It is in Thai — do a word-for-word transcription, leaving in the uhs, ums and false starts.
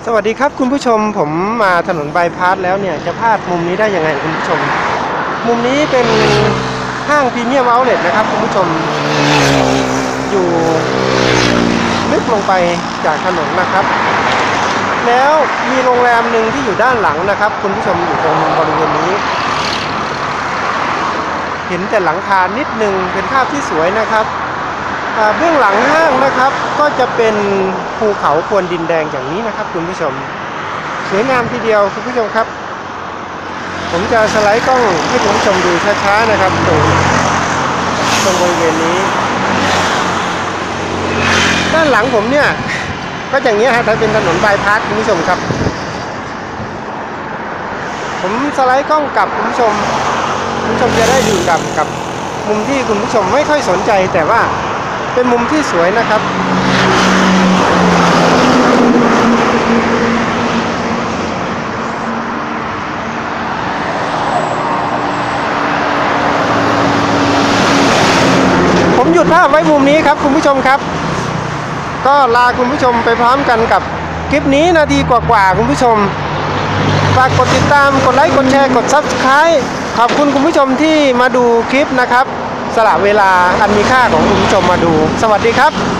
สวัสดีครับคุณผู้ชมผมมาถนนบายพาสแล้วเนี่ยจะพลาดมุมนี้ได้ยังไงคุณผู้ชมมุมนี้เป็นห้างพรีเมียมเอาท์เล็ตนะครับคุณผู้ชมอยู่ลึกลงไปจากถนนนะครับแล้วมีโรงแรมหนึ่งที่อยู่ด้านหลังนะครับคุณผู้ชมอยู่ตรงบริเวณนี้เห็นแต่หลังคานิดนึงเป็นภาพที่สวยนะครับเบื้องหลังห้างนะครับก็จะเป็นภูเขาควนดินแดงอย่างนี้นะครับคุณผู้ชมสวยงามทีเดียวคุณผู้ชมครับผมจะสไลด์กล้องให้คุณผู้ชมดูช้าๆนะครับตรงตรงบริเวณนี้ด้านหลังผมเนี่ยก็อย่างนี้ฮะถ้าเป็นถนนบายพาสคุณผู้ชมครับผมสไลด์กล้องกลับคุณผู้ชมคุณผู้ชมจะได้ดูกับกับมุมที่คุณผู้ชมไม่ค่อยสนใจแต่ว่าเป็นมุมที่สวยนะครับผมหยุดภาพไว้มุมนี้ครับคุณผู้ชมครับก็ลาคุณผู้ชมไปพร้อมกันกับคลิปนี้นาทีกว่าๆคุณผู้ชมฝากกดติดตามกดไลค์กดแชร์กด ซับสไครบ์ ขอบคุณคุณผู้ชมที่มาดูคลิปนะครับสละเวลาอันมีค่าของคุณผู้ชมมาดูสวัสดีครับ